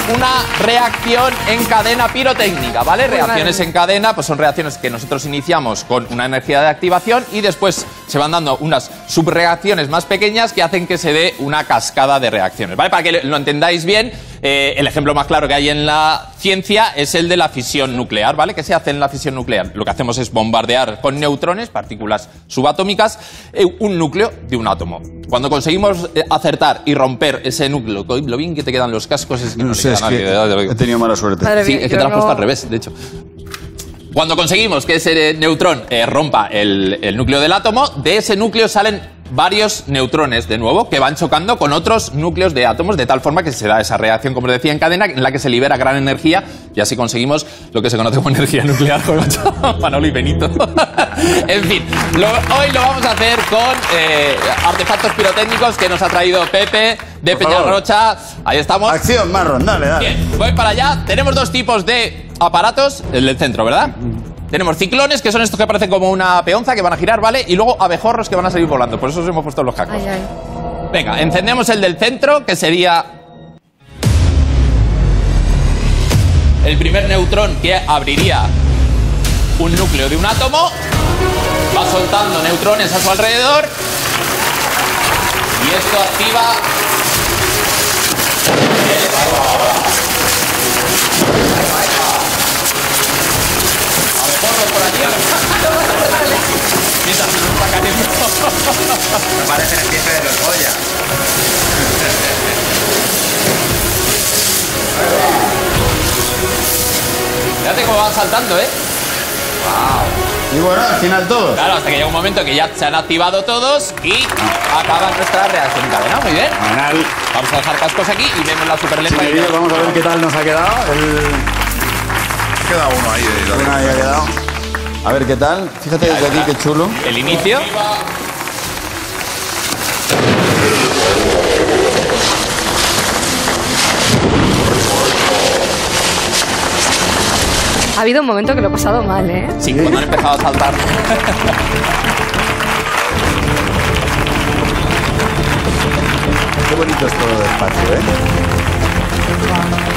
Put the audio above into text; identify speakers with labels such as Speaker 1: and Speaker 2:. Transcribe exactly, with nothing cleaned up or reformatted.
Speaker 1: una reacción en cadena pirotécnica, ¿vale? Reacciones en cadena, pues son reacciones que nosotros iniciamos con una energía de activación y después se van dando unas subreacciones más pequeñas que hacen que se dé una cascada de reacciones, ¿vale? Para que lo entendáis bien, eh, el ejemplo más claro que hay en la ciencia es el de la fisión nuclear, ¿vale? ¿Qué se hace en la fisión nuclear? Lo que hacemos es bombardear con neutrones, partículas subatómicas, eh, un núcleo de un átomo. Cuando conseguimos eh, acertar y romper ese núcleo, lo bien que te quedan los cascos es que no,
Speaker 2: No
Speaker 1: le
Speaker 2: sé,
Speaker 1: queda
Speaker 2: es
Speaker 1: a nadie,
Speaker 2: que
Speaker 1: de verdad, de-
Speaker 2: he tenido mala suerte.
Speaker 3: Madre
Speaker 1: Sí,
Speaker 3: mía,
Speaker 1: es que
Speaker 3: yo
Speaker 1: te lo has puesto
Speaker 3: no-
Speaker 1: al revés, de hecho. Cuando conseguimos que ese neutrón eh, rompa el, el núcleo del átomo, de ese núcleo salen varios neutrones, de nuevo, que van chocando con otros núcleos de átomos, de tal forma que se da esa reacción, como decía, en cadena, en la que se libera gran energía, y así conseguimos lo que se conoce como energía nuclear, joder, macho. Manolo y Benito. En fin, lo- hoy lo vamos a hacer con eh, artefactos pirotécnicos que nos ha traído Pepe de
Speaker 2: Por favor.
Speaker 1: Peñarrocha. Ahí estamos.
Speaker 2: Acción, Marron, dale, dale.
Speaker 1: Bien, voy para allá. Tenemos dos tipos de aparatos, el del centro, ¿verdad? Tenemos ciclones, que son estos que parecen como una peonza, que van a girar, ¿vale? Y luego abejorros que van a salir volando. Por eso os hemos puesto los cacos.
Speaker 3: Ay, ay.
Speaker 1: Venga, encendemos el del centro, que sería el primer neutrón que abriría un núcleo de un átomo. Va soltando neutrones a su alrededor. Y esto activa... Abejorros por allí. Mientras se nos está cayendo.
Speaker 4: Me parece el pie de los Goya.
Speaker 1: Fíjate cómo van saltando, ¿eh?
Speaker 2: Y bueno, al final todos.
Speaker 1: Claro, hasta que llega un momento que ya se han activado todos y acaba nuestra reacción en cadena. Muy bien.
Speaker 2: Fenomenal.
Speaker 1: Vamos a dejar cascos aquí y vemos la superlenta.
Speaker 2: Chiquillos, vamos a ver qué tal nos ha quedado. El...
Speaker 4: Queda uno ahí. eh, David.
Speaker 2: Una ahí ha quedado. A ver qué tal. Fíjate desde aquí qué chulo.
Speaker 1: El inicio.
Speaker 3: Ha habido un momento que lo he pasado mal, ¿eh?
Speaker 1: Sí, cuando han empezado a saltar.
Speaker 2: Qué bonito es todo despacio, ¿eh?